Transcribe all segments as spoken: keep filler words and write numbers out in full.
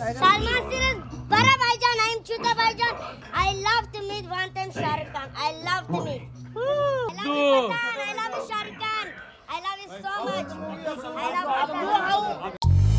Salman series, Bara Bhaijan, I am Chuta Bhaijan. I love to meet one time Shah Rukh Khan. I love to meet. I love you, Pathaan. I love you, Shah Rukh Khan. I love you so much. I love Pathaan.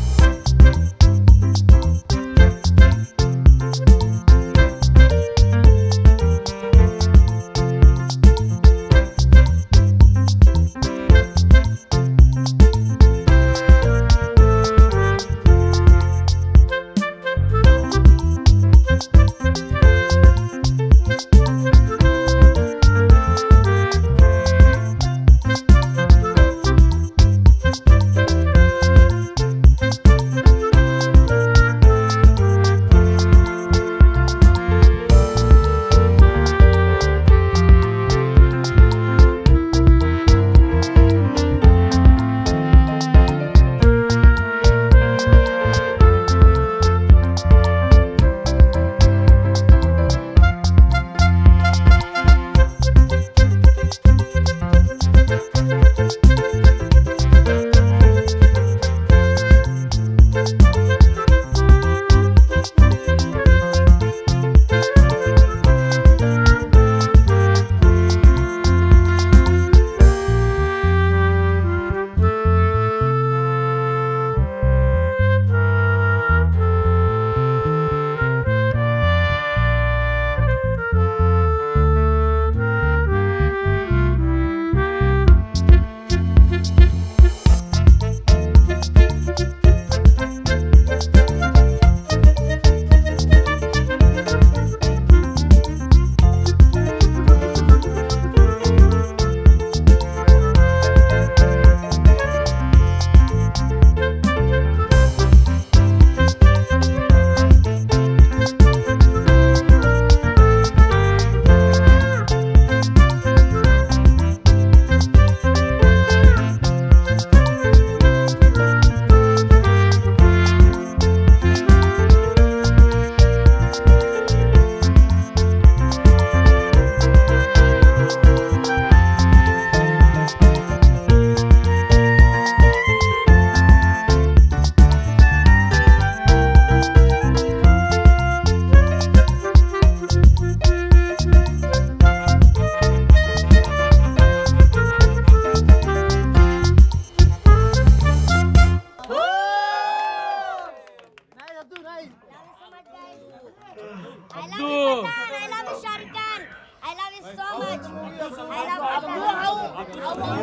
Abdu. I love you, Shah Rukh Khan. I love you so much. I love Abdu.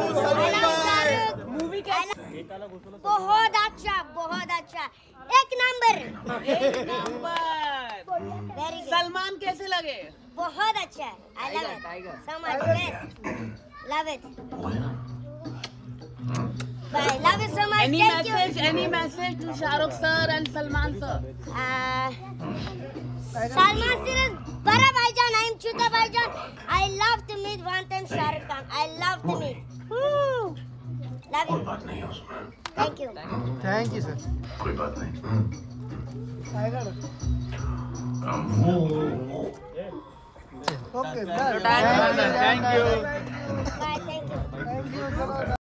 I love Shah Rukh. Movie कैसी? बहुत अच्छा, बहुत अच्छा. एक number. एक number. Very good. Salman कैसे लगे? बहुत अच्छा. I love it. So much. Yes. Love it. Bye. Love you so much. Any Thank message? you. Any message to Shah Rukh sir and Salman sir? Uh, Salman series, Bara Bhaijan, I am Chuta Bhaijan. I love to meet one time Shah Rukh Khan. I love to meet. Woo. Love you. Thank you. Thank you sir. कोई बात नहीं. Okay. Thank you. Bye. Thank you.